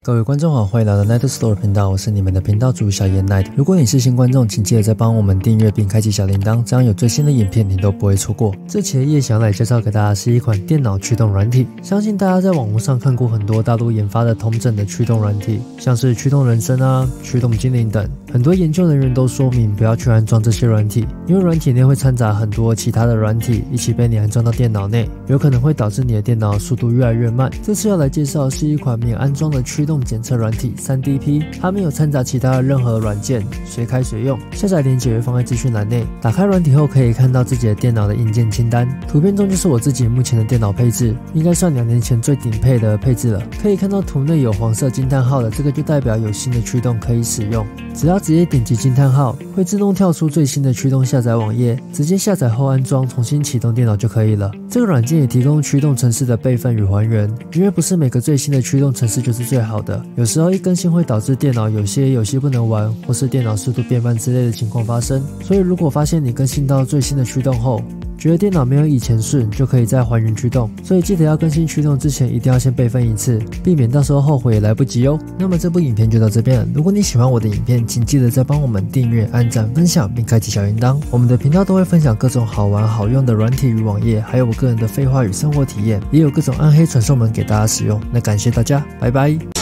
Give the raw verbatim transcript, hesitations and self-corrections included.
各位观众好，欢迎来到 Night Store 频道，我是你们的频道主小严 Night。如果你是新观众，请记得再帮我们订阅并开启小铃铛，这样有最新的影片你都不会错过。这期的叶想来介绍给大家是一款电脑驱动软体，相信大家在网络上看过很多大陆研发的同整的驱动软体，像是驱动人生啊、驱动精灵等。很多研究人员都说明不要去安装这些软体，因为软体内会掺杂很多其他的软体一起被你安装到电脑内，有可能会导致你的电脑速度越来越慢。这次要来介绍的是一款免安装的驱动检测软体 三 D P， 它没有掺杂其他的任何软件，随开随用。下载链接会放在资讯栏内。打开软体后可以看到自己的电脑的硬件清单，图片中就是我自己目前的电脑配置，应该算两年前最顶配的配置了。可以看到图内有黄色惊叹号的，这个就代表有新的驱动可以使用。只要直接点击惊叹号，会自动跳出最新的驱动下载网页，直接下载后安装，重新启动电脑就可以了。这个软件也提供驱动程式的备份与还原，因为不是每个最新的驱动程式就是最好的，有时候一更新会导致电脑有些游戏不能玩，或是电脑速度变慢之类的情况发生。所以如果发现你更新到最新的驱动后，觉得电脑没有以前顺，就可以再还原驱动，所以记得要更新驱动之前一定要先备份一次，避免到时候后悔也来不及哦。那么这部影片就到这边了，如果你喜欢我的影片，请记得再帮我们订阅、按赞、分享并开启小铃铛。我们的频道都会分享各种好玩好用的软体与网页，还有我个人的废话与生活体验，也有各种暗黑传送门给大家使用。那感谢大家，拜拜。